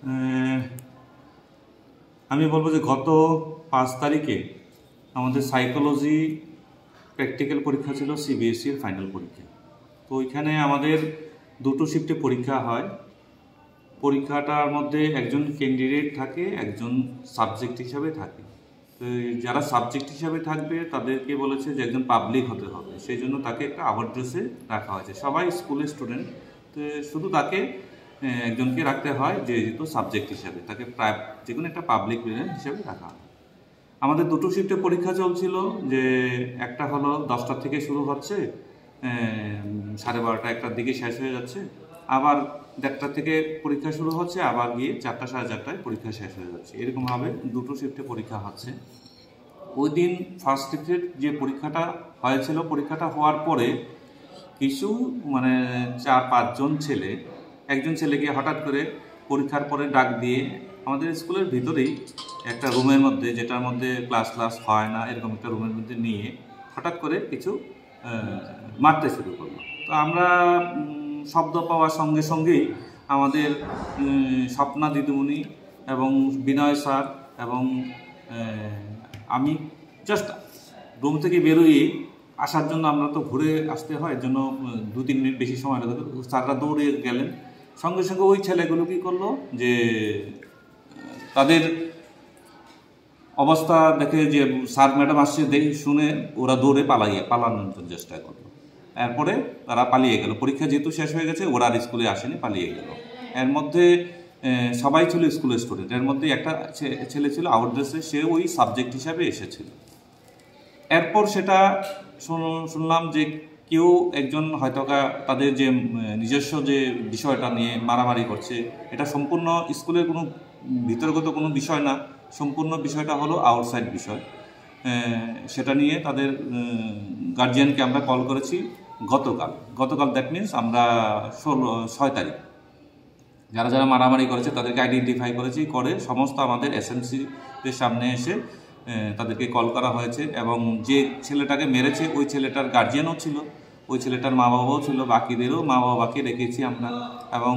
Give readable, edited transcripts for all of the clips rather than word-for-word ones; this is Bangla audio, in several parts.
আমি বলবো যে গত 5 তারিখে আমাদের সাইকোলজি প্র্যাকটিক্যাল পরীক্ষা ছিল, সিবিএসইর ফাইনাল পরীক্ষা। তো ওইখানে আমাদের দুটো শিফটে পরীক্ষা হয়। পরীক্ষাটার মধ্যে একজন ক্যান্ডিডেট থাকে, একজন সাবজেক্ট হিসাবে থাকে। তো যারা সাবজেক্ট হিসাবে থাকবে তাদেরকে বলেছে যে একজন পাবলিক হতে হবে, সেই জন্য তাকে একটা আওয়ার ড্রেসে রাখা হয়েছে। সবাই স্কুলের স্টুডেন্ট, তো শুধু তাকে একজনকে রাখতে হয় যেহেতু সাবজেক্ট হিসাবে, তাকে যে কোনো একটা পাবলিক হিসাবে রাখা হয়। আমাদের দুটো শিফটে পরীক্ষা চলছিল, যে একটা হলো 10টা থেকে শুরু হচ্ছে, 12:30 1টার দিকে শেষ হয়ে যাচ্ছে। আবার 1:30 থেকে পরীক্ষা শুরু হচ্ছে, আবার গিয়ে 4টা 4:30টায় পরীক্ষা শেষ হয়ে যাচ্ছে। এরকমভাবে দুটো শিফটে পরীক্ষা হচ্ছে। ওই দিন ফার্স্ট শিফটের যে পরীক্ষাটা হয়েছিল, পরীক্ষাটা হওয়ার পরে কিছু 4-5 জন ছেলে, একজন ছেলেকে হঠাৎ করে পরীক্ষার পরে ডাক দিয়ে আমাদের স্কুলের ভিতরেই একটা রুমের মধ্যে, যেটার মধ্যে ক্লাস হয় না, এরকম একটা রুমের মধ্যে নিয়ে হঠাৎ করে কিছু মারতে শুরু করলো। তো আমরা শব্দ পাওয়ার সঙ্গে সঙ্গেই আমাদের স্বপ্না দিদিমণি এবং বিনয় স্যার এবং আমি জাস্ট রুম থেকে বেরোই আসার জন্য, আমরা তো ঘুরে আসতে হয়, এর জন্য 2-3 মিনিট বেশি সময় লাগে। স্যাররা দৌড়ে গেলেন, সঙ্গে সঙ্গে ওই ছেলেগুলো কী করলো যে তাদের অবস্থা দেখে যে স্যার ম্যাডাম আসছে দেখে শুনে ওরা দৌড়ে পালানোর চেষ্টা করলো। এরপরে তারা পালিয়ে গেল। পরীক্ষা যেহেতু শেষ হয়ে গেছে, ওরা আর স্কুলে আসেনি, পালিয়ে গেল। এর মধ্যে সবাই ছিল স্কুলের স্টুডেন্ট। এর মধ্যে একটা ছেলে ছিল আউট ড্রেসে, সে ওই সাবজেক্ট হিসাবে এসেছিল। এরপর সেটা শুনলাম যে কেউ একজন হয়তো তাদের যে নিজস্ব যে বিষয়টা নিয়ে মারামারি করছে, এটা সম্পূর্ণ স্কুলের কোনো ভিতরগত কোনো বিষয় না, সম্পূর্ণ বিষয়টা হলো আউটসাইড বিষয়। সেটা নিয়ে তাদের গার্জিয়ানকে আমরা কল করেছি গতকাল দ্যাট মিনস আমরা 6 তারিখ যারা যারা মারামারি করেছে তাদেরকে আইডেন্টিফাই করেছি, করে সমস্ত আমাদের এসএমসিদের সামনে এসে তাদেরকে কল করা হয়েছে। এবং যে ছেলেটাকে মেরেছে ওই ছেলেটার গার্জিয়ানও ছিল, ওই ছেলেটার মা বাবাও ছিল, বাকিদেরও মা বাবাকে রেখেছি আমরা। এবং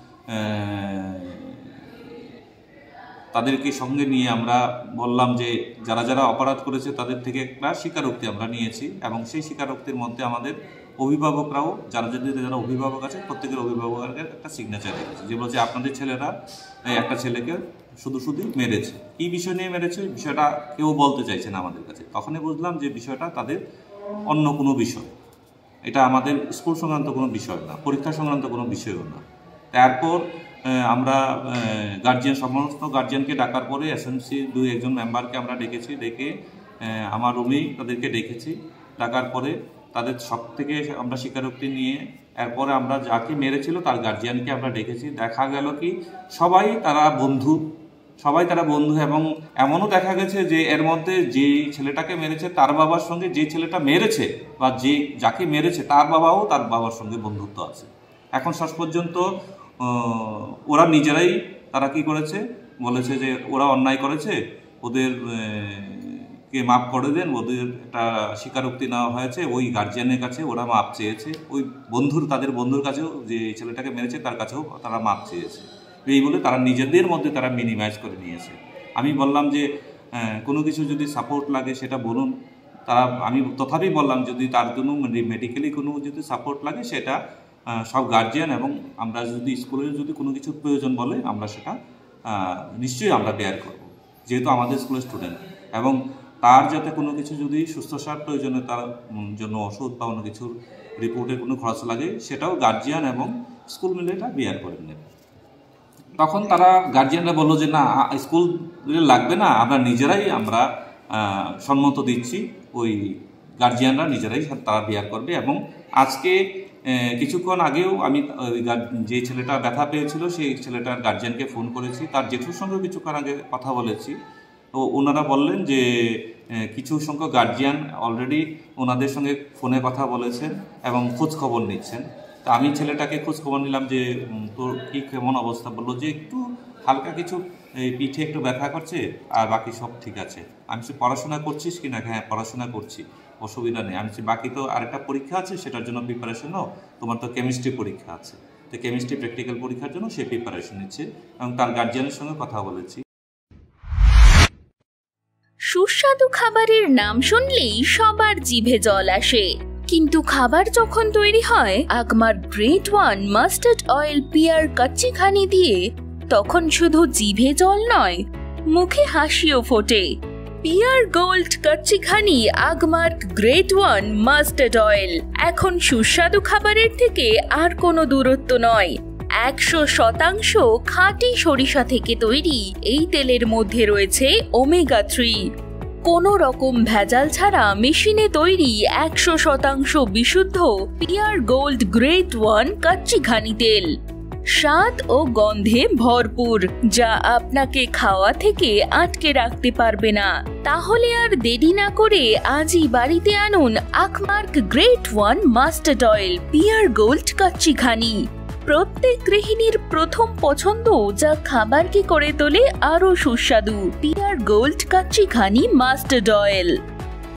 তাদেরকে সঙ্গে নিয়ে আমরা বললাম যে যারা যারা অপরাধ করেছে তাদের থেকে একটা স্বীকারোক্তি আমরা নিয়েছি, এবং সেই স্বীকারোক্তির মধ্যে আমাদের অভিভাবকরাও, যারা অভিভাবক আছে প্রত্যেকের অভিভাবকের একটা সিগনেচার রেখেছে, যে বলছে আপনাদের ছেলেরা একটা ছেলেকে শুধুই মেরেছে। কী বিষয় নিয়ে মেরেছে বিষয়টা কেউ বলতে চাইছে না আমাদের কাছে। তখনই বুঝলাম যে বিষয়টা তাদের অন্য কোনো বিষয়, এটা আমাদের স্কুল সংক্রান্ত কোনো বিষয় না, পরীক্ষা সংক্রান্ত কোনো বিষয়ও না। তারপর আমরা সমস্ত গার্জিয়ানকে ডাকার পরে এসএমসি 2-1 মেম্বারকে আমরা ডেকে আমার রুমেই তাদেরকে ডেকেছি। ডাকার পরে তাদের সব থেকে আমরা স্বীকারোক্তি নিয়ে এরপরে আমরা যাকে মেরেছিল তার গার্জিয়ানকে আমরা ডেকেছি। দেখা গেল কি সবাই তারা বন্ধু, এবং এমনও দেখা গেছে যে এর মধ্যে যে ছেলেটাকে মেরেছে তার বাবার সঙ্গে যে ছেলেটা মেরেছে বা যাকে মেরেছে তার বাবাও তার বাবার সঙ্গে বন্ধুত্ব আছে। এখন শেষ পর্যন্ত ওরা নিজেরাই তারা কি করেছে, বলেছে যে ওরা অন্যায় করেছে, ওদের কে মাফ করে দেন। ওদের একটা স্বীকারোক্তি নেওয়া হয়েছে, ওই গার্জিয়ানের কাছে ওরা মাপ চেয়েছে, ওই তাদের বন্ধুর কাছেও, যে ছেলেটাকে মেরেছে তার কাছেও তারা মাপ চেয়েছে। এই বলে তারা নিজেদের মধ্যে তারা মিনিমাইজ করে নিয়েছে। আমি বললাম যে কোনো কিছু যদি সাপোর্ট লাগে সেটা বলুন। আমি তথাপি বললাম যদি তার জন্য মেডিকেলি কোনো যদি সাপোর্ট লাগে সেটা সব গার্জিয়ান এবং আমরা যদি স্কুলের যদি কোনো কিছু প্রয়োজন বলে আমরা সেটা নিশ্চয়ই আমরা বেয়ার করব, যেহেতু আমাদের স্কুলের স্টুডেন্ট। এবং তার যাতে কোনো কিছু যদি সুস্থসার প্রয়োজনে তার জন্য ওষুধ বা অন্য কিছুর রিপোর্টের কোনো খরচ লাগে সেটাও গার্জিয়ান এবং স্কুল মিলে এটা বেয়ার করে নেবে। তখন তারা গার্জিয়ানরা বললো যে না, স্কুল লাগবে না, আমরা নিজেরাই সম্মত দিচ্ছি, ওই গার্জিয়ানরা নিজেরাই তারা বেয়ার করবে। এবং আজকে কিছুক্ষণ আগেও আমি যে ছেলেটা ব্যথা পেয়েছিল সেই ছেলেটার গার্জিয়ানকে ফোন করেছি, তার জেঠুর সঙ্গে কিছুক্ষণ আগে কথা বলেছি। তো ওনারা বললেন যে কিছু সংখ্যক গার্জিয়ান অলরেডি ওনাদের সঙ্গে ফোনে কথা বলেছেন এবং খোঁজ খবর নিচ্ছেন। তা আমি ছেলেটাকে খোঁজ খবর নিলাম যে তোর কি কেমন অবস্থা, বললো যে একটু হালকা কিছু পিঠে একটু ব্যথা করছে আর বাকি সব ঠিক আছে। আমি পড়াশোনা করছিস কি না? হ্যাঁ পড়াশোনা করছি, অসুবিধা নেই। আমি বাকি তো আরেকটা পরীক্ষা আছে সেটার জন্য প্রিপারেশন নাও, তোমার তো কেমিস্ট্রি পরীক্ষা আছে। তো কেমিস্ট্রি প্র্যাকটিক্যাল পরীক্ষার জন্য সে প্রিপারেশন নিচ্ছে এবং তার গার্জিয়ানের সঙ্গে কথা বলেছি। সুস্বাদু খাবারের নাম শুনলেই সবার জিভে জল আসে, কিন্তু খাবার যখন তৈরি হয় আগমার গ্রেড 1 মাস্টার্ড অয়েল পিয়ার কাচ্চি ঘানি দিয়ে, তখন শুধু জিভে জল নয়, মুখে হাসিও ফোটে। পিয়ার গোল্ড কাচ্চি ঘানি আগমার্ক গ্রেড 1 মাস্টার্ড অয়েল এখন সুস্বাদু খাবারের থেকে আর কোনো দূরত্ব নয়। 100% খাঁটি সরিষা থেকে তৈরি এই তেলের মধ্যে রয়েছে ওমেগা 3। কোনো রকম ভেজাল ছাড়া মেশিনে তৈরি 100% বিশুদ্ধ পিয়ার গোল্ড গ্রেড 1 কাচ্চি ঘানি তেল, স্বাদ ও গন্ধে ভরপুর, যা আপনাকে খাওয়া থেকে আটকে রাখতে পারবে না। তাহলে আর দেরি না করে আজই বাড়িতে আনুন আগমার্ক গ্রেড 1 মাস্টার্ড অয়েল পিয়ার গোল্ড কাচ্চি ঘানি। প্রত্যেক গৃহিণীর প্রথম পছন্দ, যা খাবারকে করে তোলে আরো সুস্বাদু। পিয়ার গোল্ড কাচ্চি ঘানি মাস্টার্ড অয়েল।